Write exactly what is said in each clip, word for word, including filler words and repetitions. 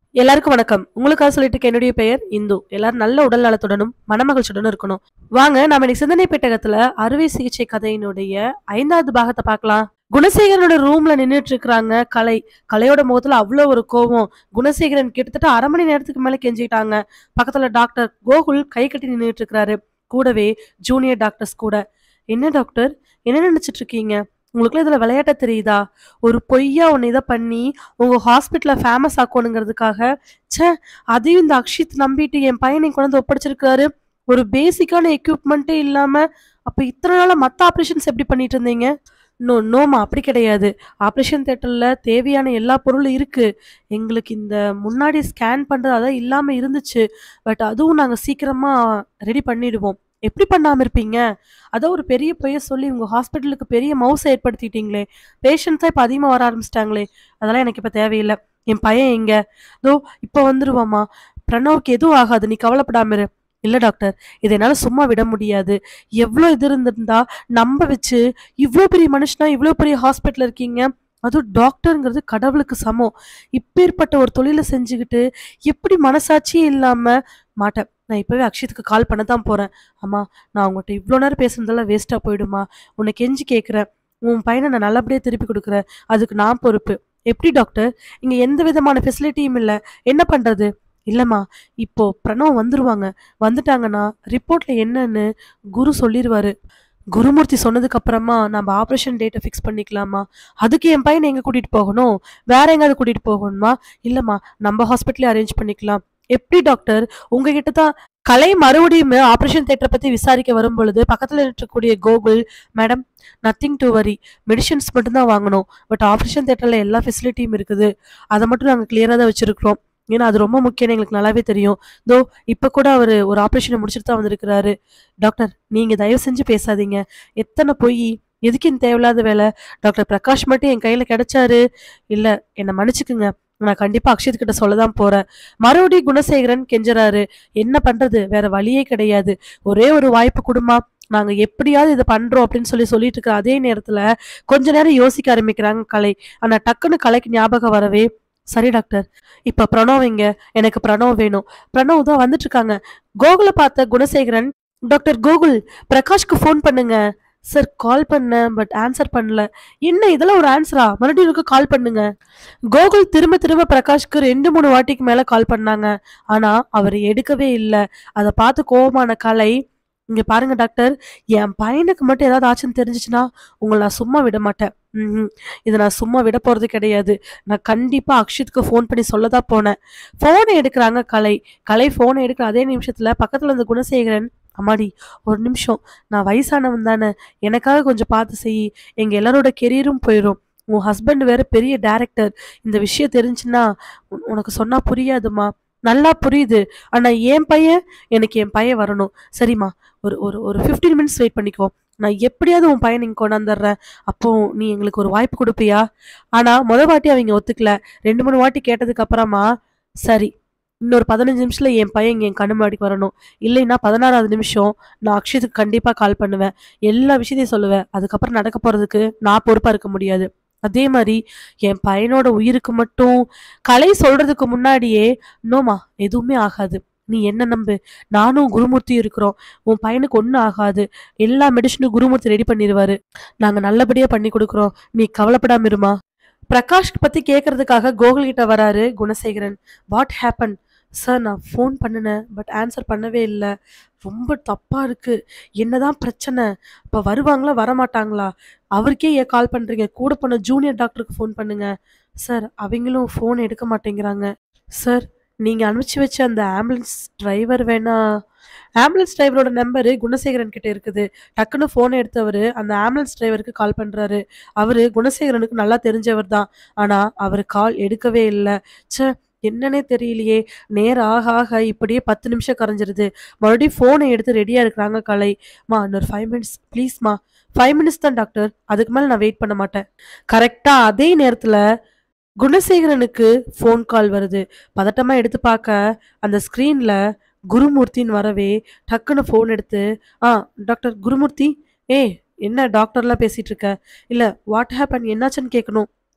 எல்லாருக்கும் வணக்கம். உங்களுக்காக சொல்லிட்டு இருக்க என்னுடைய பெயர் இந்து. எல்லாரும் நல்ல உடல் நலத்துடனும், மனமகிழ்ச்சியுடனும் இருக்கணும். வாங்க நாம இன்னைக்கு சிந்தனை பெட்டகத்துல அறுவை சிகிச்சை கதையினுடைய ஐந்தாவது பாகத்த பார்க்கலாம். குணசேகரனோட ரூம்ல நின்னுட்டு இருக்கிறாங்க கலை. கலையோட முகத்துல அவ்ளோ ஒரு கோவம். குணசேகரன் கிட்டத்தட்ட அரை மணி நேரத்துக்கு மேல கெஞ்சிட்டாங்க. பக்கத்துல டாக்டர் கோகுல் கை கட்டி நின்னுட்டு இருக்கிறாரு. கூடவே ஜூனியர் டாக்டர்ஸ் கூட. என்ன டாக்டர்? என்ன நினைச்சிட்டு இருக்கீங்க? உங்களுக்குலாம் இதுல விளையாட்ட தெரியுதா? ஒரு பொய்யா ஒண்ணு இத பண்ணி உங்க ஹாஸ்பிட்டல ஃபேமஸ் ஆக்கணுங்கிறதுக்காக, ச்சே! அதையும் இந்த அக்ஷித் நம்பிட்டு என் பையனை கொண்டு வந்து ஒப்படைச்சிருக்காரு. ஒரு பேசிக்கான எக்யூப்மெண்ட்டே இல்லாம, அப்ப இத்தன நாளா மத்த ஆப்பரேஷன்ஸ் எப்படி பண்ணிட்டு இருந்தீங்க? நோ நோம்மா அப்படி கிடையாது. ஆப்ரேஷன் தியேட்டர்ல தேவையான எல்லா பொருளும் இருக்கு. எங்களுக்கு இந்த முன்னாடி ஸ்கேன் பண்றது அதான் இல்லாம இருந்துச்சு. பட் அதுவும் நாங்க சீக்கிரமா ரெடி பண்ணிடுவோம். எப்படி பண்ணாம இருப்பீங்க? அதான் ஒரு பெரிய பொய்ய சொல்லி உங்க ஹாஸ்பிட்டலுக்கு பெரிய மவுஸ ஏற்படுத்திட்டீங்களே! பேஷண்ட்ஸா இப்ப அதிகமா வர ஆரம்பிச்சுட்டாங்களே! அதெல்லாம் எனக்கு இப்ப தேவையில்ல. என் பையன் எங்க? இதோ இப்ப வந்துருவான்ம்மா. பிரணவ்க்கு எதுவும் ஆகாது. நீ கவலைப்படாம இரு. இல்ல டாக்டர். இத என்னால சும்மா விட முடியாது. எவ்ளோ இது இருந்திருந்தா நம்ப வச்சு, இவ்ளோ பெரிய மனுஷனா, இவ்ளோ பெரிய ஹாஸ்பிட்டல்ல இருக்கீங்க. அதுவும் டாக்டர்ங்கிறது கடவுளுக்கு சமம். இப்பேற்பட்ட ஒரு தொழில செஞ்சுகிட்டு, எப்படி மனசாட்சியே இல்லாம மாட்டேன். நான் இப்பவே அக்ஷித்துக்கு கால் பண்ண தான் போறேன். அம்மா, நான் உங்கட்ட இவ்ளோ நேரம் பேசுனதெல்லாம் வேஸ்ட்டா போயிடுமா? உன்ன கெஞ்சி கேட்கிறேன். உன் பையன நான் நல்லபடியா திருப்பி குடுக்குறேன். அதுக்கு நான் பொறுப்பு. எப்படி டாக்டர்? இங்க எந்த விதமான ஃபெசிலிட்டியும் இல்ல. என்ன பண்றது? இல்லம்மா, இப்போ பிரணவ் வந்துருவாங்க. வந்துட்டாங்கன்னா, ரிப்போர்ட்ல என்னன்னு குரு சொல்லிருவாரு. குருமூர்த்தி சொன்னதுக்கு அப்புறமா நம்ம ஆப்ரேஷன் டேட்ட ஃபிக்ஸ் பண்ணிக்கலாமா? அதுக்கு என் பையன எங்க கூட்டிட்டு போகணும்? வேற எங்கயாவது கூட்டிட்டு போகணுமா? இல்லம்மா, நம்ம ஹாஸ்பிட்டலே அரேஞ்ச் பண்ணிக்கலாம். எப்படி டாக்டர்? உங்ககிட்ட தான் கலை மறுபடியும் ஆப்ரேஷன் தியேட்டர பத்தி விசாரிக்க வரும்பொழுது, பக்கத்துல இருக்கக்கூடிய Gokul, madam nothing to worry. Medicines மட்டும் தான் வாங்கணும். பட் ஆப்ரேஷன் தியேட்டர்ல எல்லா ஃபெசிலிட்டியும் இருக்குது. அத மட்டும் நாங்க கிளியரா தான் வச்சிருக்கிறோம். ஏன்னா அது ரொம்ப முக்கியம்னு எங்களுக்கு நல்லாவே தெரியும். தோ இப்ப கூட அவரு ஒரு ஆப்ரேஷன முடிச்சுட்டு தான் வந்திருக்கிறாரு. டாக்டர், நீங்க தயவு செஞ்சு பேசாதீங்க. எத்தன பொய்! எதுக்கு இந்த தேவையில்லாத வேல? டாக்டர் பிரகாஷ் மட்டும் என் கையில கிடைச்சாரு. இல்ல, என்ன மன்னிச்சுக்குங்க. நான் கண்டிப்பா அக்ஷித் கிட்ட சொல்ல தான் போறேன். மறுபடியும் குணசேகரன் கெஞ்சறாரு. என்ன பண்றது? வேற வழியே கிடையாது. ஒரே ஒரு வாய்ப்பு குடும்மா. நாங்க எப்படியாவது இத பண்றோம் அப்படின்னு சொல்லி சொல்லிட்டு இருக்க அதே நேரத்துல கொஞ்ச நேரம் யோசிக்க ஆரம்பிக்கிறாங்க கலை. ஆனா டக்குன்னு கலைக்கு ஞாபகம் வரவே, சரி டாக்டர். இப்ப பிரணவ் எங்க? எனக்கு பிரணவ் வேணும். பிரணவ் தான் வந்துட்டு இருக்காங்க. கோகுல பார்த்த குணசேகரன், டாக்டர் கோகுல், பிரகாஷ்க்கு ஃபோன் பண்ணுங்க. சார் கால் பண்ணேன். பட் ஆன்சர் பண்ணல. என்ன இதெல்லாம் ஒரு ஆன்சரா? மறுபடியும் எனக்கு கால் பண்ணுங்க. கோகுல் திரும்ப திரும்ப பிரகாஷ்க்கு ரெண்டு மூணு வாட்டிக்கு மேல கால் பண்ணாங்க. ஆனா அவர் எடுக்கவே இல்ல. அத பார்த்து கோவமான கலை, இங்க பாருங்க டாக்டர், என் பையனுக்கு மட்டும் ஏதாவது ஆச்சுன்னு தெரிஞ்சுச்சுன்னா உங்களை நான் சும்மா விட மாட்டேன். ம் இதை நான் சும்மா விட போறது கிடையாது. நான் கண்டிப்பா அக்ஷித்துக்கு ஃபோன் பண்ணி சொல்லதான் போனேன். போனை எடுக்கிறாங்க கலை. கலை போனை எடுக்கிற அதே நிமிஷத்துல பக்கத்துல இருந்த குணசேகரன், அம்மாடி ஒரு நிமிஷம், நான் வயசானவன் தானே, எனக்காக கொஞ்சம் பார்த்து செய். எங்க எல்லாரோட கெரியரும் போயிடும். உன் ஹஸ்பண்ட் வேற பெரிய டைரக்டர். இந்த விஷயம் தெரிஞ்சுன்னா உன்- உனக்கு சொன்னா புரியாதுமா. நல்லா புரியுது. ஆனா என் பையன், எனக்கு என் பையன் வரணும். சரிம்மா, ஒரு ஒரு ஒரு ஃபிஃப்டீன் மினிட்ஸ் வெயிட் பண்ணிக்கோ. நான் எப்படியாவது உன் பையன் இங்க கொண்டாந்துடுறேன். அப்போ நீ எங்களுக்கு ஒரு வாய்ப்பு கொடுப்பியா? ஆனா முத வாட்டி அவங்க ஒத்துக்கல. ரெண்டு மூணு வாட்டி கேட்டதுக்கு அப்புறமா, சரி, இன்னொரு பதினஞ்சு நிமிஷத்துல என் பையன் இங்க என் கண்ணு முன்னாடிக்கு வரணும். இல்லைன்னா பதினாறாவது நிமிஷம் நான் அக்ஷித்துக்கு கண்டிப்பா கால் பண்ணுவேன். எல்லா விஷயத்தையும் சொல்லுவேன். அதுக்கப்புறம் நடக்க போறதுக்கு நான் பொறுப்பா இருக்க முடியாது. அதே மாதிரி என் பையனோட உயிருக்கு மட்டும் கலை சொல்றதுக்கு முன்னாடியே, நோமா எதுவுமே ஆகாது. நீ என்ன நம்பு. நானும் குருமூர்த்தியும் இருக்கிறோம். உன் பையனுக்கு ஒன்றும் ஆகாது. எல்லா மெடிசனும் குருமூர்த்தி ரெடி பண்ணிடுவாரு. நாங்க நல்லபடியா பண்ணி கொடுக்குறோம். நீ கவலைப்படாம இருமா. பிரகாஷ் பத்தி கேட்கறதுக்காக கோகுல் கிட்ட வராரு குணசேகரன். What happen? சார், நான் ஃபோன் பண்ணினேன். பட் ஆன்சர் பண்ணவே இல்லை. ரொம்ப தப்பா இருக்கு. என்னதான் பிரச்சனை? இப்போ வருவாங்களா வரமாட்டாங்களா? அவருக்கே ஏன் கால் பண்றீங்க? கூட போன ஜூனியர் டாக்டருக்கு ஃபோன் பண்ணுங்க. சார், அவங்களும் ஃபோன் எடுக்க மாட்டேங்கிறாங்க. சார், நீங்க அனுப்பிச்சு வச்ச அந்த ஆம்புலன்ஸ் டிரைவர் வேணா? ஆம்புலன்ஸ் டிரைவரோட நம்பரு குணசேகரன் கிட்ட இருக்குது. டக்குன்னு ஃபோன் எடுத்தவர் அந்த ஆம்புலன்ஸ் டிரைவருக்கு கால் பண்றாரு. அவரு குணசேகரனுக்கு நல்லா தெரிஞ்சவர் தான். ஆனா அவர் கால் எடுக்கவே இல்லை. ச்சே, என்னன்னே தெரியலையே. நேரம் ஆக ஆக இப்படியே பத்து நிமிஷம் கரைஞ்சிருது. மறுபடியும் ஃபோனை எடுத்து ரெடியா இருக்கிறாங்க கலை. மா, இன்னொரு ஃபைவ் மினிட்ஸ் ப்ளீஸ்மா. ஃபைவ் மினிட்ஸ் தான் டாக்டர். அதுக்கு மேல நான் வெயிட் பண்ண மாட்டேன். கரெக்டா அதே நேரத்துல குணசேகரனுக்கு ஃபோன் கால் வருது. பதட்டமா எடுத்து பார்க்க அந்த ஸ்க்ரீன்ல குருமூர்த்தின்னு வரவே, டக்குன்னு ஃபோன் எடுத்து, ஆ டாக்டர் குருமூர்த்தி. ஏய், என்ன டாக்டர்லாம் பேசிட்டு இருக்க? இல்ல, வாட் ஹேப்பன், என்னாச்சுன்னு கேட்கணும்.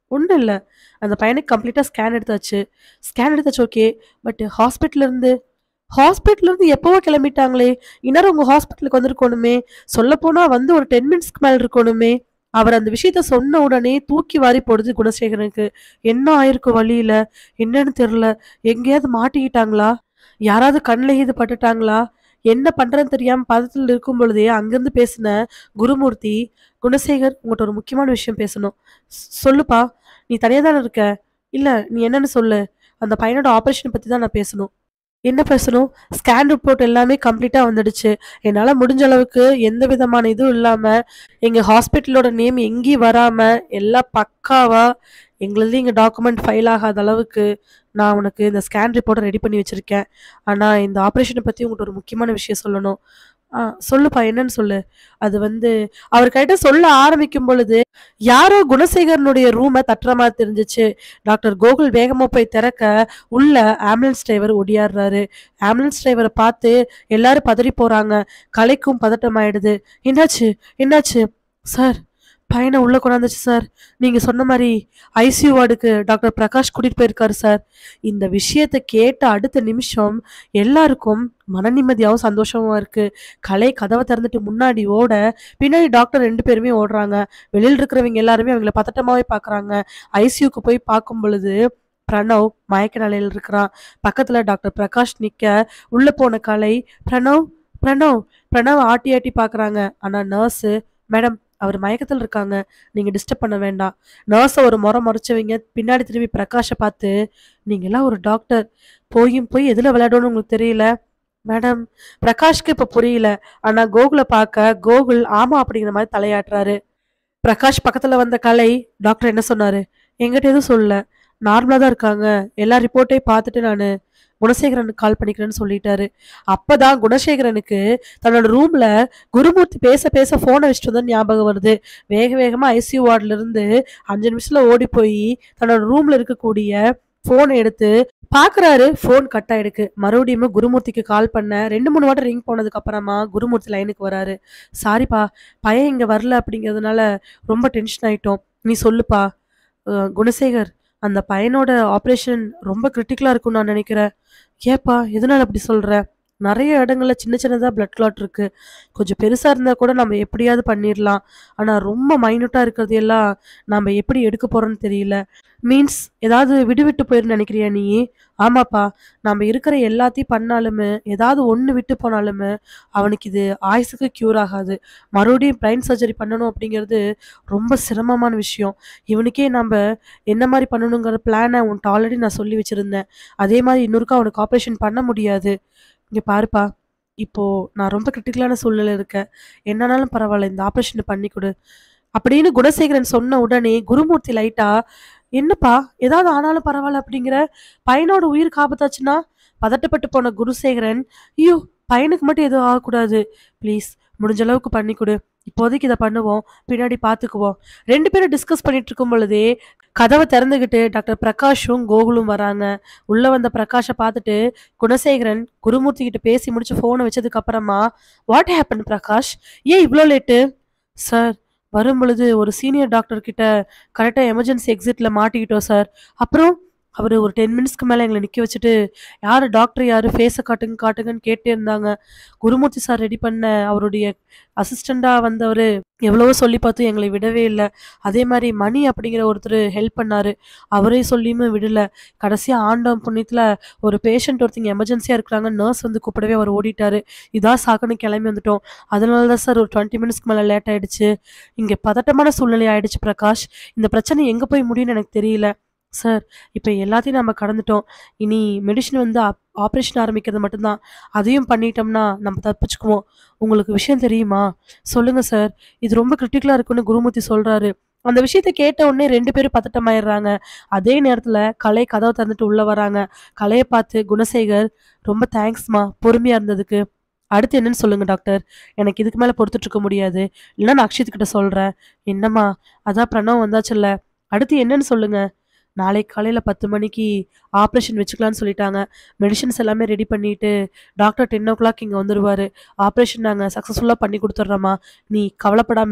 ஒண்ணும் இல்ல. அந்த பையனுக்கு கம்ப்ளீட்டா ஸ்கேன் எடுத்தாச்சு. ஸ்கேன் எடுத்தாச்சு ஓகே. பட் ஹாஸ்பிட்டல்ல இருந்து ஹாஸ்பிட்டல்ல இருந்து எப்பவோ கிளம்பிட்டாங்களே! இந்நேரம் உங்க ஹாஸ்பிட்டலுக்கு வந்திருக்கணுமே! சொல்லப்போனா வந்து ஒரு பத்து மினிட்ஸ்க்கு மேல இருக்கணுமே! அவர் அந்த விஷயத்த சொன்ன உடனே தூக்கி வாரி போடுது குணசேகரனுக்கு. என்ன ஆயிருக்கும் வழியில? என்னன்னு தெரியல. எங்கேயாவது மாட்டிக்கிட்டாங்களா? யாராவது கண்ல கீது பட்டுட்டாங்களா? என்ன பண்றதுன்னு தெரியாம பதட்டத்துல இருக்கும் பொழுதே அங்கருந்து பேசின குருமூர்த்தி, "குணசேகர் உன்கிட்ட ஒரு முக்கியமான விஷயம் பேசணும்." "ஸ் சொல்லுப்பா. நீ தனியா தானே இருக்க?" "இல்ல, நீ என்னன்னு சொல்லு. அந்த பையனோட ஆப்பரேஷன பத்தி தான் நான் பேசணும்." என்ன பேசணும்? ஸ்கேன் ரிப்போர்ட் எல்லாமே கம்ப்ளீட்டா வந்துடுச்சு. என்னால முடிஞ்ச அளவுக்கு எந்த விதமான இதுவும் இல்லாம, எங்க ஹாஸ்பிட்டலோட நேம் எங்கேயும் வராம, எல்லாம் பக்காவா எங்களுது இங்க டாக்குமெண்ட் ஃபைல் ஆகாத அளவுக்கு, நான் உனக்கு இந்த ஸ்கேன் ரிப்போர்ட்ட ரெடி பண்ணி வச்சிருக்கேன். ஆனா, இந்த ஆப்பரேஷன பத்தி உன்கிட்ட ஒரு முக்கியமான விஷயம் சொல்லணும். ஆ சொல்லுப்பா என்னன்னு சொல்லு. அது வந்து அவர் கிட்ட சொல்ல ஆரம்பிக்கும் பொழுது, யாரோ குணசேகரனுடைய ரூம தட்டுற மாரி தெரிஞ்சுச்சு. டாக்டர் கோகுல் வேகமா போய் திறக்க, உள்ள ஆம்புலன்ஸ் டிரைவர் ஓடியார்றாரு. ஆம்புலன்ஸ் டிரைவர பார்த்து எல்லாரும் பதறி போறாங்க. கலைக்கும் பதட்டமாயிடுது. "என்னாச்சு? என்னாச்சு?" "சார், பையன உள்ள கொண்டாந்தாச்சு சார். நீங்க சொன்ன மாரி ஐசியூ வார்டுக்கு டாக்டர் பிரகாஷ் கூட்டிட்டு போயிருக்காரு சார்." இந்த விஷயத்த கேட்ட அடுத்த நிமிஷம் எல்லாருக்கும் மன நிம்மதியாவும், சந்தோஷமா இருக்கு. கலை கதவ திறந்துட்டு முன்னாடி ஓட, பின்னாடி டாக்டர் ரெண்டு பேருமே ஓடுறாங்க. வெளியில இருக்கிறவங்க எல்லாருமே அவங்கள பதட்டமாவே பார்க்குறாங்க. ஐசியூக்கு போய் பார்க்கும் பொழுது, பிரணவ் மயக்க நிலையில இருக்கிறான். பக்கத்துல டாக்டர் பிரகாஷ் நிக்க, உள்ள போன கலை, "பிரணவ், பிரணவ்." பிரணவ் ஆட்டி ஆட்டி பார்க்குறாங்க. ஆனா நர்ஸு, "மேடம், அவர் மயக்கத்துல இருக்காங்க. நீங்க டிஸ்டர்ப் பண்ண வேண்டாம்." நர்ஸ ஒரு மொற மொறச்சவைங்க பின்னாடி திரும்பி பிரகாஷ பார்த்து, "நீங்கலாம் ஒரு டாக்டர். போயும் போய் எதுல விளையாடணும்னு உங்களுக்கு தெரியல." மேடம், பிரகாஷ்க்கு இப்ப புரியல. ஆனா கோகுல பார்க்க, கோகுல் ஆமா அப்படிங்கிற மாரி தலையாட்டுறாரு. பிரகாஷ் பக்கத்துல வந்த கலை, "டாக்டர் என்ன சொன்னாரு?" "என்கிட்ட எதுவும் சொல்லல. நார்மலா தான் இருக்காங்க. எல்லா ரிப்போர்ட்டையும் பார்த்துட்டு நானு குணசேகரனுக்கு கால் பண்ணிக்கிறேன்னு சொல்லிட்டாரு." அப்பதான் குணசேகரனுக்கு தன்னோட ரூம்ல குருமூர்த்தி பேச பேச ஃபோன வச்சுட்டு வந்தது ஞாபகம் வருது. வேக வேகமா ஐசியூ வார்டுல இருந்து அஞ்சு நிமிஷத்துல ஓடி போய் தன்னோட ரூம்ல இருக்கக்கூடிய ஃபோன எடுத்து பார்க்குறாரு. ஃபோன் கட் ஆயிடுக்கு. மறுபடியும் குருமூர்த்திக்கு கால் பண்ண ரெண்டு, மூணு வாட்டி ரிங் போனதுக்கு அப்புறமா குருமூர்த்தி லைனுக்கு வராரு. "சாரிப்பா, பையன் இங்க வரல அப்படிங்கிறதுனால ரொம்ப டென்ஷன் ஆயிட்டோம். நீ சொல்லுப்பா." "அ குணசேகர், அந்த பையனோட ஆப்பரேஷன் ரொம்ப கிரிட்டிக்கலா இருக்கும்னு நான் நெனைக்கிறேன்." "ஏப்பா, எதனால அப்படி சொல்ற?" "நெறைய இடங்கள்ல சின்ன சின்னதா பிளட் கிளாட் இருக்கு. கொஞ்சம் பெருசா இருந்தா கூட நம்ம எப்படியாவது பண்ணிரலாம். ஆனா ரொம்ப மைன்யூட்டா இருக்கிறது எல்லாம் நாம எப்படி எடுக்க போறோம்னு தெரியல." "மீன்ஸ் ஏதாவது விடுவிட்டு போயிரும்னு நெனைக்கிறியா நீயி?" "ஆமாப்பா. நாம இருக்கிற எல்லாத்தையும் பண்ணாலுமே, ஏதாவது ஒண்ணு விட்டு போனாலுமே, அவனுக்கு இது ஆயுசுக்கு க்யூர் ஆகாது. மறுபடியும் பிரைன் சர்ஜரி பண்ணணும் அப்படிங்கிறது ரொம்ப சிரமமான விஷயம். இவனுக்கே நம்ப என்ன மாரி பண்ணணுங்கிற பிளான உன்ட்ட ஆல்ரெடி நான் சொல்லி வச்சிருந்தேன். அதே மாரி இன்னொருக்கா அவனுக்கு ஆப்பரேஷன் பண்ண முடியாது. இங்க பாருப்பா, இப்போ நான் ரொம்ப கிரிட்டிக்கலான சூழ்நிலையில இருக்கேன். என்னானாலும் பரவால்ல. இந்த ஆப்பரேஷன பண்ணி குடு." அப்படின்னு குணசேகரன் சொன்ன உடனே குருமூர்த்தி லைட்டா, "என்னப்பா, ஏதாவது ஆனாலும் பரவால்ல அப்படிங்கிற? பையனோட உயிருக்கு ஆபத்தாச்சுன்னா?" பதட்டப்பட்டு போன குருசேகரன், "ஐயோ! பையனுக்கு மட்டும் எதுவும் ஆகக்கூடாது. ப்ளீஸ் முடிஞ்ச அளவுக்கு பண்ணி குடு. இப்போதைக்கு இத பண்ணுவோம். பின்னாடி பார்த்துக்குவோம்." ரெண்டு பேரும் டிஸ்கஸ் பண்ணிட்டு இருக்கும் பொழுதே, கதவ திறந்துகிட்டு டாக்டர் பிரகாஷும், கோகுலும் வராங்க. உள்ள வந்த பிரகாஷ பார்த்துட்டு, குணசேகரன் குருமூர்த்தி கிட்ட பேசி முடிச்சு ஃபோன வச்சதுக்கு அப்புறமா, "வாட் ஹேப்பன் பிரகாஷ்? ஏன் இவ்ளோ லேட்டு?" "சார், வரும்பொழுது ஒரு சீனியர் டாக்டர் கிட்ட கரெக்ட்டா எமர்ஜென்சி எக்ஸிட்ல மாட்டிக்கிட்டோம் சார். அப்புறம் அவரு ஒரு பத்து மினிட்ஸ்க்கு மேல எங்கள நிக்க வச்சுட்டு, யாரு டாக்டர் யாரு? ஃபேஸ காட்டுங்க காட்டுங்கன்னு கேட்டே இருந்தாங்க. குருமூர்த்தி சார் ரெடி பண்ண அவருடைய அசிஸ்டன்ட்டா வந்தவரு எவ்வளவோ சொல்லி பார்த்தும் எங்கள விடவே இல்ல. அதே மாரி மணி அப்படிங்கிற ஒருத்தரு ஹெல்ப் பண்ணாரு. அவரையும் சொல்லியுமே விடல. கடைசியா ஆண்டவன் புண்ணியத்துல ஒரு பேஷண்ட் ஒருத்தங்க எமர்ஜென்சியா இருக்கிறாங்க. நர்ஸ் வந்து கூப்பிடவே அவரு ஓடிட்டாரு. இதான் சாக்குன்னு கிளம்பி வந்துட்டோம். அதனால தான் சார் ஒரு இருபது மினிட்ஸ்க்கு மேல லேட் ஆயிடுச்சு. இங்க பதட்டமான சூழ்நிலை ஆயிடுச்சு பிரகாஷ். இந்த பிரச்சனை எங்க போய் முடியும்னு எனக்கு தெரியல. சார், இப்ப எல்லாத்தையும் நம்ம கடந்துட்டோம். இனி மெடிசின் வந்து ஆப் ஆப்ரேஷன் ஆரம்பிக்கிறது மட்டும் தான். அதையும் பண்ணிட்டோம்னா நம்ம தப்பிச்சுக்குவோம். உங்களுக்கு விஷயம் தெரியுமா?" "சொல்லுங்க சார். இது ரொம்ப கிரிட்டிக்கலா இருக்குன்னு குருமூர்த்தி சொல்றாரு." அந்த விஷயத்த கேட்ட உடனே ரெண்டு பேரும் பதட்டமாயிடுறாங்க. அதே நேரத்துல கலை கதவ திறந்துட்டு உள்ள வராங்க. கலைய பார்த்து குணசேகர், "ரொம்ப தேங்க்ஸ்மா, பொறுமையா இருந்ததுக்கு. அடுத்து என்னன்னு சொல்லுங்க டாக்டர். எனக்கு இதுக்கு மேல பொறுத்துட்டு இருக்க முடியாது. இல்லன்னா நான் அக்ஷித் கிட்ட சொல்றேன்." "என்னம்மா, அதான் பிரணவ் வந்தாச்சுல்ல. அடுத்து என்னன்னு சொல்லுங்க." "நாளைக்கு காலையில பத்து மணிக்கு ஆப்ரேஷன் வச்சுக்கலான்னு சொல்லிட்டாங்க. மெடிசின்ஸ் எல்லாமே ரெடி பண்ணிட்டு, டாக்டர் பத்து இங்க வந்துருவாரு. ஆப்ரேஷன் நாங்க சக்சஸ்ஃபுல்லா பண்ணி குடுத்துடுறோம்மா. நீ கவலைப்படாம இரு."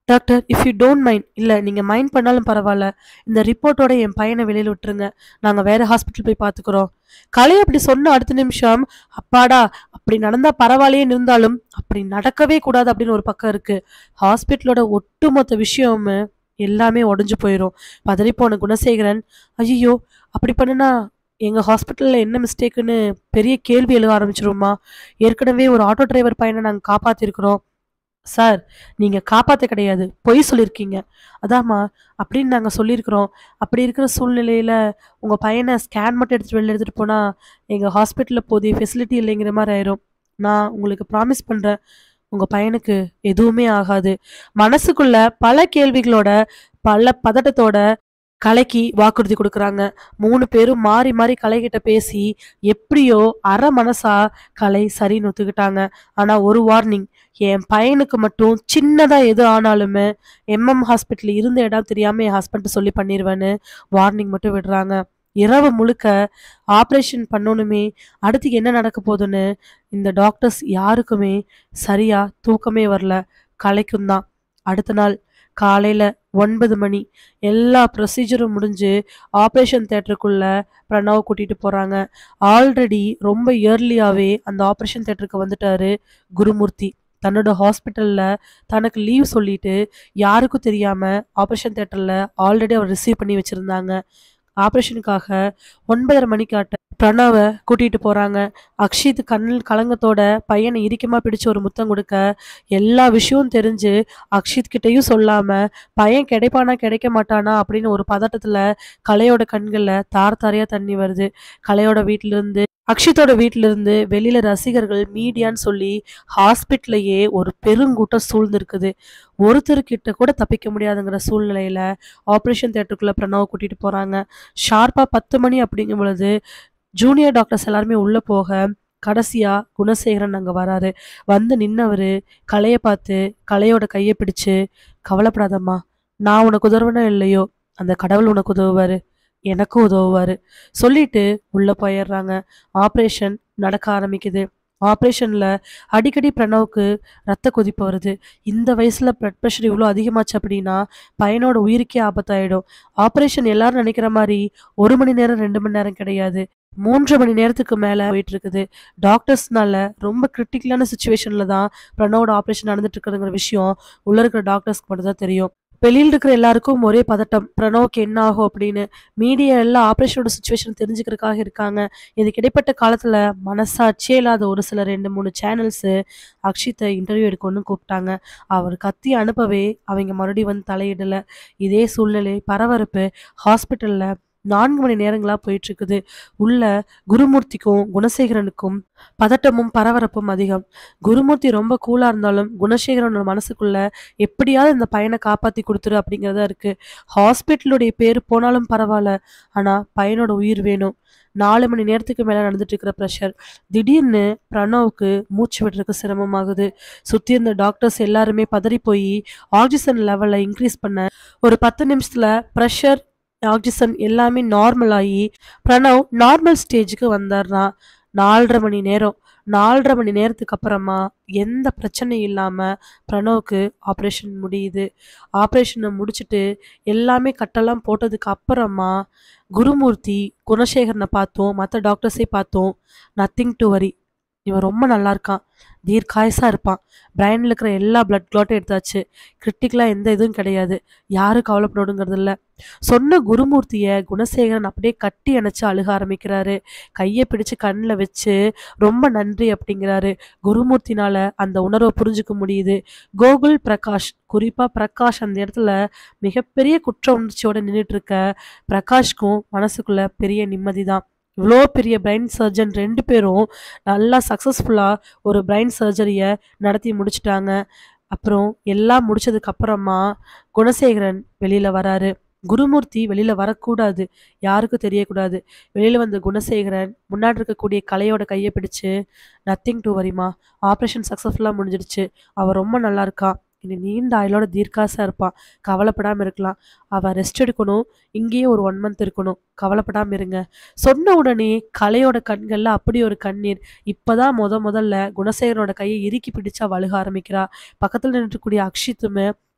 Doctor if you don't mind இல்ல நீங்க மைண்ட் பண்ணாலும் பரவாயில்ல. இந்த ரிப்போர்ட்டோட என் பையன வெளியில விட்டுருங்க. நாங்க வேற ஹாஸ்பிட்டல் போய் பார்த்துக்குறோம். கலை அப்படி சொன்ன அடுத்த நிமிஷம், அப்பாடா! அப்படி நடந்தா பரவாயில்லையேன்னு இருந்தாலும், அப்படி நடக்கவே கூடாது அப்படின்னு ஒரு பக்கம் இருக்கு. ஹாஸ்பிட்டலோட ஒட்டுமொத்த விஷயமுமே எல்லாமே உடைஞ்சு போயிரும். பதறிப்போன குணசேகரன், ஐயய்யோ! அப்படி பண்ணுனா எங்க ஹாஸ்பிட்டல்ல என்ன மிஸ்டேக்குன்னு பெரிய கேள்வி எழுக ஆரம்பிச்சுருமா? ஏற்கனவே ஒரு ஆட்டோ டிரைவர் பையன நாங்க காப்பாத்திருக்கிறோம். சார், நீங்க காப்பாத்த கிடையாது. பொய் சொல்லியிருக்கீங்க. அதாம்மா அப்படின்னு நாங்க சொல்லியிருக்கிறோம். அப்படி இருக்கிற சூழ்நிலையில உங்க பையன ஸ்கேன் மட்டும் எடுத்துட்டு வெளில எடுத்துட்டு போனா, எங்க ஹாஸ்பிட்டல்ல போதிய ஃபெசிலிட்டி இல்லைங்கிற மாரி ஆயிரும். நான் உங்களுக்கு ப்ராமிஸ் பண்றேன். உங்க பையனுக்கு எதுவுமே ஆகாது. மனசுக்குள்ள பல கேள்விகளோட, பல பதட்டத்தோட கலைக்கு வாக்குறுதி குடுக்குறாங்க. மூணு பேரும் மாறி மாறி கலைக்கிட்ட பேசி, எப்படியோ அரை மனசா கலை சரின்னு ஒத்துக்கிட்டாங்க. ஆனா ஒரு வார்னிங், என் பையனுக்கு மட்டும் சின்னதா எது ஆனாலுமே எம்எம் ஹாஸ்பிட்டல் இருந்த இடம் தெரியாம என் ஹஸ்பண்ட் சொல்லி பண்ணிருவேன்னு வார்னிங் மட்டும் விடுறாங்க. இரவு முழுக்க ஆப்ரேஷன் பண்ணணுமே, அடுத்து என்ன நடக்க போதுன்னு இந்த டாக்டர்ஸ் யாருக்குமே சரியா தூக்கமே வரல. கலைக்கும் தான். அடுத்த நாள் காலையில ஒன்பது மணி எல்லா ப்ரொசீஜரும் முடிஞ்சு ஆப்ரேஷன் தியேட்டருக்குள்ள பிரணவ கூட்டிட்டு போறாங்க. ஆல்ரெடி ரொம்ப இயர்லியாவே அந்த ஆப்ரேஷன் தியேட்டருக்கு வந்துட்டாரு குருமூர்த்தி. தன்னோட ஹாஸ்பிட்டல்ல தனக்கு லீவ் சொல்லிட்டு யாருக்கும் தெரியாம ஆப்ரேஷன் தியேட்டர்ல ஆல்ரெடி அவர் ரிசீவ் பண்ணி வச்சிருந்தாங்க. ஆப்ரேஷனுக்காக ஒன்பதரை மணிக்காட்ட பிரணவ கூட்டிட்டு போறாங்க. அக்ஷித் கண்ணில் கலங்கத்தோட பையனை இறுக்கமா பிடிச்சு ஒரு முத்தம் கொடுக்க, எல்லா விஷயமும் தெரிஞ்சு அக்ஷித் கிட்டயும் சொல்லாம பையன் கிடைப்பானா கிடைக்க மாட்டானா அப்படின்னு ஒரு பதட்டத்துல கலையோட கண்கள்ல தார் தாரையா தண்ணி வருது. கலையோட வீட்டுல இருந்து அக்ஷித்தோட வீட்டுல இருந்து வெளியில ரசிகர்கள் மீடியான்னு சொல்லி ஹாஸ்பிட்டலையே ஒரு பெருங்கூட்டம் சூழ்ந்திருக்குது. ஒருத்தர்கிட்ட கூட தப்பிக்க முடியாதுங்கிற சூழ்நிலையில ஆப்ரேஷன் தியேட்டருக்குள்ள பிரணவ கூட்டிட்டு போறாங்க. ஷார்ப்பா பத்து மணி அப்படிங்கும் பொழுது ஜூனியர் டாக்டர்ஸ் எல்லாருமே உள்ள போக, கடைசியா குணசேகரன் அங்க வராரு. வந்து நின்னவரு கலைய பார்த்து கலையோட கையை பிடிச்சு, கவலைப்படாதம்மா, நான் உனக்கு உதவுனோ இல்லையோ அந்த கடவுள் உனக்கு உதவுவாரு, எனக்கும் உதவுவாரு சொல்லிட்டு உள்ள போயிடுறாங்க. ஆப்ரேஷன் நடக்க ஆரம்பிக்குது. ஆப்ரேஷன்ல அடிக்கடி பிரணவுக்கு ரத்த கொதிப்பு வருது. இந்த வயசுல பிளட் ப்ரெஷர் இவ்வளோ அதிகமாச்சு அப்படின்னா பையனோட உயிருக்கே ஆபத்தாயிடும். ஆப்ரேஷன் எல்லாரும் நினைக்கிற மாதிரி ஒரு மணி நேரம் ரெண்டு மணி நேரம் கிடையாது. மூன்று மணி நேரத்துக்கு மேல போயிட்டு இருக்குது. டாக்டர்ஸ்னால ரொம்ப கிரிட்டிக்கலான சுச்சுவேஷன்ல தான் பிரணவோட ஆப்ரேஷன் நடந்துட்டு இருக்குதுங்கிற விஷயம் உள்ள இருக்கிற டாக்டர்ஸ்க்கு மட்டும் தான் தெரியும். வெளியில் இருக்கிற எல்லாருக்கும் ஒரே பதட்டம், பிரணவுக்கு என்ன ஆகும் அப்படின்னு. மீடியா எல்லாம் ஆப்ரேஷனோட சுச்சுவேஷன் தெரிஞ்சுக்கிறதுக்காக இருக்காங்க. இதுக்கு இடைப்பட்ட காலத்துல மனசாட்சியே இல்லாத ஒரு சில ரெண்டு மூணு சேனல்ஸ் அக்ஷித்தை இன்டர்வியூ எடுக்கணும்னு கூப்பிட்டாங்க. அவர் கத்தி அனுப்பவே அவங்க மறுபடியும் வந்து தலையிடல. இதே சூழ்நிலை பரபரப்பு ஹாஸ்பிட்டல்ல நான்கு மணி நேரங்களா போயிட்டு இருக்குது. உள்ள குருமூர்த்திக்கும் குணசேகரனுக்கும் பதட்டமும் பரபரப்பும் அதிகம். குருமூர்த்தி ரொம்ப கூலா இருந்தாலும் குணசேகரனோட மனசுக்குள்ள எப்படியாவது இந்த பையனை காப்பாத்தி கொடுத்துரு அப்படிங்கிறதா இருக்கு. ஹாஸ்பிட்டலுடைய பேர் போனாலும் பரவாயில்ல, ஆனா பையனோட உயிர் வேணும். நாலு மணி நேரத்துக்கு மேல நடந்துட்டு இருக்கிற ப்ரெஷர். திடீர்னு பிரணவுக்கு மூச்சு விடுறதுக்கு சிரமமாகுது. சுத்தி இருந்த டாக்டர்ஸ் எல்லாருமே பதறி போய் ஆக்சிஜன் லெவலை இன்க்ரீஸ் பண்ண ஒரு பத்து நிமிஷத்துல ப்ரெஷர், ஆக்சிஜன் எல்லாமே நார்மல் ஆகி பிரணவ் நார்மல் ஸ்டேஜுக்கு வந்துடுறான். நாலரை மணி நேரம் நாலரை மணி நேரத்துக்கு அப்புறமா எந்த பிரச்சனையும் இல்லாம பிரணவுக்கு ஆப்ரேஷன் முடியுது. ஆப்ரேஷனை முடிச்சுட்டு எல்லாமே கட்டெல்லாம் போட்டதுக்கு அப்புறமா குருமூர்த்தி குணசேகரனை பார்த்தோம், மற்ற டாக்டர்ஸே பார்த்தோம். நத்திங் டு வரி, இவன் ரொம்ப நல்லா இருக்கான், தீர்க்காயசா இருப்பான், பிரைன்ல இருக்கிற எல்லா பிளட் கிளாட்டும் எடுத்தாச்சு, கிரிட்டிக்கலா எந்த இதுவும் கிடையாது, யாரும் கவலைப்படணுங்கிறது இல்லை சொன்ன குருமூர்த்திய குணசேகரன் அப்படியே கட்டி அணைச்சு அழுக ஆரம்பிக்கிறாரு. கையை பிடிச்சு கண்ணில் வச்சு ரொம்ப நன்றி அப்படிங்கிறாரு. குருமூர்த்தினால அந்த உணர்வை புரிஞ்சுக்க முடியுது. கோகுல் பிரகாஷ், குறிப்பா பிரகாஷ் அந்த இடத்துல மிகப்பெரிய குற்ற உணர்ச்சியோட நின்றுட்டு இருக்க பிரகாஷ்க்கும் மனசுக்குள்ள பெரிய நிம்மதி தான். இவ்வளோ பெரிய பிரைன் சர்ஜன் ரெண்டு பேரும் நல்லா சக்ஸஸ்ஃபுல்லாக ஒரு பிரைன் சர்ஜரியை நடத்தி முடிச்சிட்டாங்க. அப்புறம் எல்லாம் முடிச்சதுக்கு அப்புறமா குணசேகரன் வெளியில வராரு. குருமூர்த்தி வெளியில வரக்கூடாது, யாருக்கும் தெரியக்கூடாது. வெளியில வந்த குணசேகரன் முன்னாடி இருக்கக்கூடிய கலையோட கையை பிடிச்சு, நத்திங் டு வரிமா, ஆப்ரேஷன் சக்ஸஸ்ஃபுல்லாக முடிஞ்சிடுச்சு, அவள் ரொம்ப நல்லா இருக்கா, இனி நீண்ட ஆயுளோட தீர்க்காசா இருப்பான், கவலைப்படாம இருக்கலாம், அவ ரெஸ்ட் எடுக்கணும், இங்கேயே ஒரு ஒன் மந்த் இருக்கணும், கவலைப்படாம இருங்க சொன்ன உடனே கலையோட கண்கள்ல அப்படி ஒரு கண்ணீர். இப்பதான் முத முதல்ல குணசேகரனோட கையை இறுக்கி பிடிச்சா வழுக ஆரம்பிக்கிறா. பக்கத்துல நின்றுக்கூடிய அக்ஷித்துமே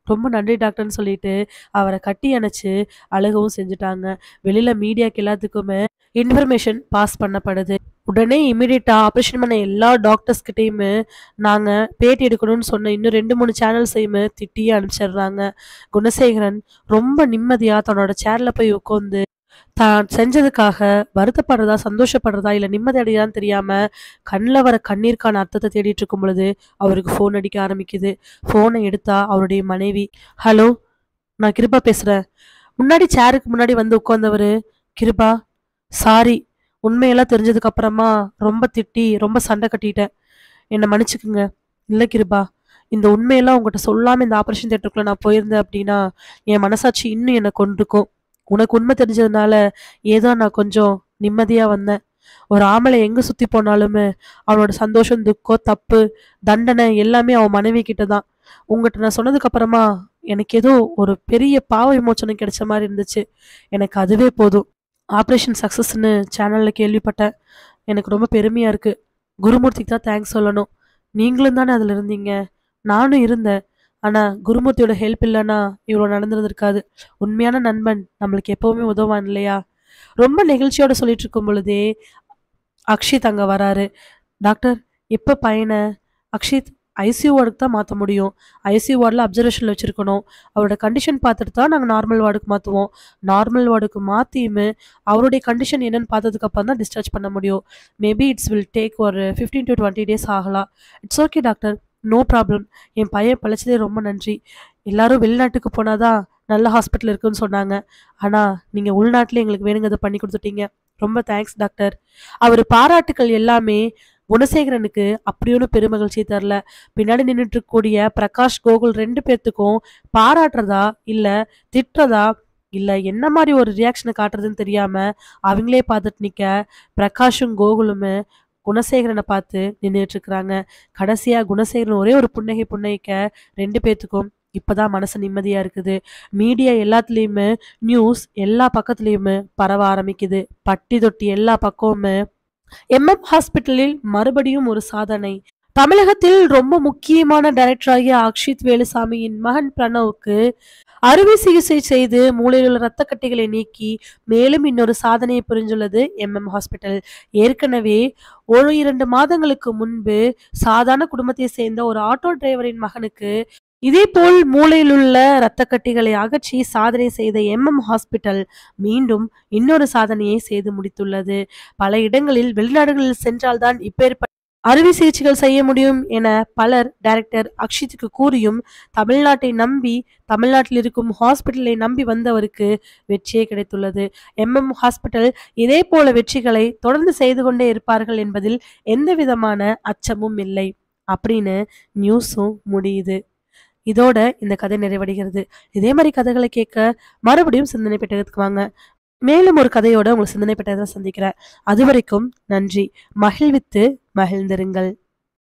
ரொம்ப நன்றி டாக்டர்ன்னு சொல்லிட்டு அவர கட்டி அணைச்சு அழுகவும் செஞ்சுட்டாங்க. வெளியில மீடியாக்கு எல்லாத்துக்குமே இன்ஃபர்மேஷன் பாஸ் பண்ணப்படுது. உடனே இமிடியேட்டா ஆப்ரேஷன் பண்ண எல்லா டாக்டர்ஸ் கிட்டயுமே நாங்க பேட்டி எடுக்கணும்னு சொன்ன இன்னும் ரெண்டு, மூணு சேனல்ஸையுமே திட்டியே அனுப்பிச்சிடுறாங்க. குணசேகரன் ரொம்ப நிம்மதியா தன்னோட சேர்ல போய் உட்காந்து தான் செஞ்சதுக்காக வருத்தப்படுறதா, சந்தோஷப்படுறதா, இல்ல நிம்மதி அடையுதான்னு தெரியாம கண்ல வர கண்ணீருக்கான அர்த்தத்த தேடிட்டு இருக்கும் பொழுது, அவருக்கு ஃபோன் அடிக்க ஆரம்பிக்குது. ஃபோன எடுத்தா அவருடைய மனைவி. "ஹலோ, நான் கிருபா பேசுறேன்." முன்னாடி சேருக்கு முன்னாடி வந்து உட்கார்ந்தவரு, "கிருபா, சாரி. உண்மையெல்லாம் தெரிஞ்சதுக்கு அப்புறமா ரொம்ப திட்டி, ரொம்ப சண்டை கட்டிட்டேன். என்ன மன்னிச்சுக்குங்க." "இல்ல கிருபா, இந்த உண்மையெல்லாம் உங்ககிட்ட சொல்லாம இந்த ஆப்ரேஷன் தியேட்டருக்குள்ள நான் போயிருந்தேன் அப்படின்னா, என் மனசாட்சி இன்னும் என்ன கொன்றுக்கும். உனக்கு உண்மை தெரிஞ்சதுனால ஏதோ நான் கொஞ்சம் நிம்மதியா வந்தேன். ஒரு ஆம்பளை எங்க சுத்தி போனாலுமே அவனோட சந்தோஷம், துக்கம், தப்பு, தண்டனை எல்லாமே அவன் மனைவி கிட்ட தான். உங்ககிட்ட நான் சொன்னதுக்கு அப்புறமா எனக்கு ஏதோ ஒரு பெரிய பாவ விமோச்சனம் கிடைச்ச மாதிரி இருந்துச்சு. எனக்கு அதுவே போதும். ஆப்ரேஷன் சக்ஸஸ்ன்னு சேனல்ல கேள்விப்பட்டேன். எனக்கு ரொம்ப பெருமையா இருக்கு. குருமூர்த்திக்கு தான் தேங்க்ஸ் சொல்லணும். நீங்களும் தானே அதுல இருந்தீங்க. நானும் இருந்தேன். ஆனா குருமூர்த்தியோட ஹெல்ப் இல்லைன்னா இவ்வளோ நடந்திருந்திருக்காது. உண்மையான நண்பன் நம்மளுக்கு எப்பவுமே உதவான் இல்லையா?" ரொம்ப நெகிழ்ச்சியோட சொல்லிட்டு இருக்கும் பொழுதே அக்ஷித் அங்க வராரு. "டாக்டர், எப்ப பையனை அக்ஷித் ஐசியூ வார்டுக்கு தான் மாற்ற முடியும். ஐசியூ வார்டில் அப்சர்வேஷனில் வச்சுருக்கணும். அவரோட கண்டிஷன் பார்த்துட்டு தான் நாங்கள் நார்மல் வார்டுக்கு மாற்றுவோம். நார்மல் வார்டுக்கு மாற்றியுமே அவருடைய கண்டிஷன் என்னன்னு பார்த்ததுக்கு அப்புறம் தான் டிஸ்சார்ஜ் பண்ண முடியும். மேபி இட்ஸ் வில் டேக் ஒரு ஃபிஃப்டீன் டு டுவெண்ட்டி டேஸ் ஆகலாம். It's okay doctor, no problem. என் பையன் பிழைச்சதே ரொம்ப நன்றி. எல்லாரும் வெளிநாட்டுக்கு போனாதான் நல்ல ஹாஸ்பிட்டல் இருக்குன்னு சொன்னாங்க. ஆனால் நீங்கள் உள்நாட்டில் எங்களுக்கு வேணுங்கிறத பண்ணி கொடுத்துட்டீங்க. ரொம்ப தேங்க்ஸ் டாக்டர்." அவர் பாராட்டுக்கள் எல்லாமே குணசேகரனுக்கு அப்படி ஒன்றும் பெருமகிழ்ச்சி தரல. பின்னாடி நின்றுட்டு இருக்கக்கூடிய பிரகாஷ், கோகுல் ரெண்டு பேர்த்துக்கும் பாராட்டுறதா இல்ல திட்டுறதா இல்ல என்ன மாதிரி ஒரு ரியாக்ஷனை காட்டுறதுன்னு தெரியாம அவங்களே பார்த்துட்டு நிக்க பிரகாஷும் கோகுலுமே குணசேகரனை பார்த்து நின்றுட்டு இருக்கிறாங்க. கடைசியா குணசேகரன் ஒரே ஒரு புன்னகை புன்னகைக்க ரெண்டு பேர்த்துக்கும் இப்பதான் மனசு நிம்மதியா இருக்குது. மீடியா எல்லாத்துலயுமே நியூஸ் எல்லா பக்கத்துலயுமே பரவ ஆரம்பிக்குது. பட்டி தொட்டி எல்லா பக்கமுமே எம்எம் ஹாஸ்பிட்டலில் மறுபடியும் ஒரு சாதனை. தமிழகத்தில் ரொம்ப முக்கியமான டைரக்டராகிய அக்ஷித் வேலுசாமியின் மகன் பிரணவுக்கு அறுவை சிகிச்சை செய்து மூளையில் உள்ள இரத்த கட்டிகளை நீக்கி மேலும் இன்னொரு சாதனையை புரிஞ்சுள்ளது எம்எம் ஹாஸ்பிட்டல். ஏற்கனவே ஒரு இரண்டு மாதங்களுக்கு முன்பு சாதாரண குடும்பத்தை சேர்ந்த ஒரு ஆட்டோ டிரைவரின் மகனுக்கு இதேபோல் மூளையில் உள்ள இரத்த கட்டிகளை அகற்றி சாதனை செய்த எம்எம் ஹாஸ்பிட்டல் மீண்டும் இன்னொரு சாதனையை செய்து முடித்துள்ளது. பல இடங்களில் வெளிநாடுகளில் சென்றால்தான் இப்பேற்பட்ட அறுவை சிகிச்சைகள் செய்ய முடியும் என பலர் டைரக்டர் அக்ஷித்துக்கு கூறியும் தமிழ்நாட்டை நம்பி தமிழ்நாட்டில் இருக்கும் ஹாஸ்பிட்டலை நம்பி வந்தவருக்கு வெற்றியே கிடைத்துள்ளது. எம்எம் ஹாஸ்பிட்டல் இதே போல வெற்றிகளை தொடர்ந்து செய்து கொண்டே இருப்பார்கள் என்பதில் எந்த விதமான அச்சமும் இல்லை அப்படின்னு நியூஸும் முடியுது. இதோட இந்த கதை நிறைவடைகிறது. இதே மாதிரி கதைகளை கேட்க மறுபடியும் சிந்தனை பெட்டகத்துக்கு வாங்க. மேலும் ஒரு கதையோட உங்களை சிந்தனை பெட்டகத்தை சந்திக்கிறேன். அது வரைக்கும் நன்றி. மகிழ்வித்து மகிழ்ந்திருங்கள்.